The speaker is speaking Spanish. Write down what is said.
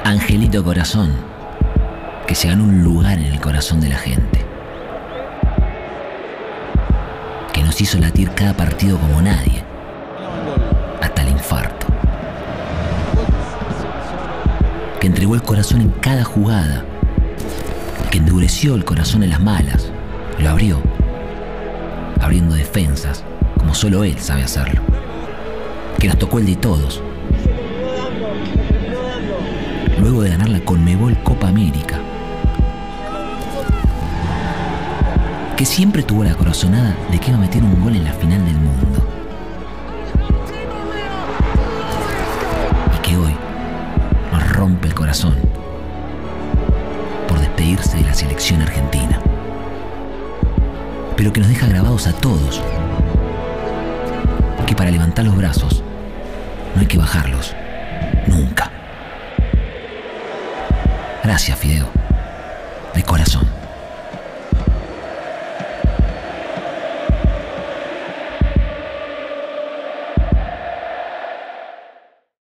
Angelito Corazón, que se ganó un lugar en el corazón de la gente, que nos hizo latir cada partido como nadie, hasta el infarto, que entregó el corazón en cada jugada, que endureció el corazón en las malas, lo abrió, abriendo defensas como solo él sabe hacerlo, que nos tocó el de todos, luego de ganar la Conmebol Copa América, que siempre tuvo la corazonada de que iba a meter un gol en la final del mundo, y que hoy nos rompe el corazón por despedirse de la selección argentina, pero que nos deja grabados a todos que para levantar los brazos no hay que bajarlos nunca. Gracias, Fideo, de corazón.